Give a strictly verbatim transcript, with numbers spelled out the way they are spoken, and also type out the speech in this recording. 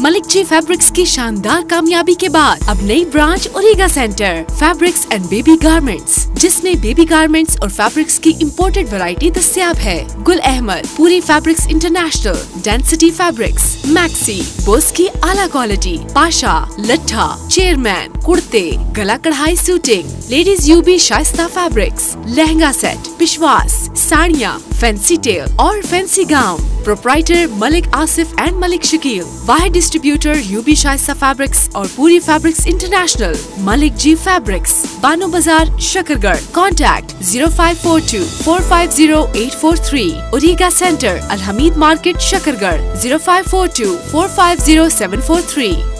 Malik ji fabrics की शानदार कामयाबी के बाद अब नई branch Origa center fabrics and baby garments, जिसमें बेबी गारमेंट्स और फैब्रिक्स की इम्पोर्टेड वैरायटी दस्तयाब है। Gul Ahmed, Puri fabrics international, density fabrics, maxi, बोस की आला क्वालिटी, पाशा, लट्ठा, चेयरमैन, कुर्ते, गला कढ़ाई suiting, ladies UB Shaista fabrics, lehenga set, पिशवास, साड़ियाँ, फैंसी टेल और fancy gown. Proprietor Malik Asif and Malik Shakeel. वाहिद डिस्ट्रीब्यूटर यूबी शाइस्ता फैब्रिक्स और पूरी फैब्रिक्स इंटरनेशनल। मलिक जी फैब्रिक्स, बानो बाजार, Shakargarh. Contact zero five four two four five zero eight four three. Origa center, Al Hameed market, Shakargarh. Zero five four two four five zero seven four three.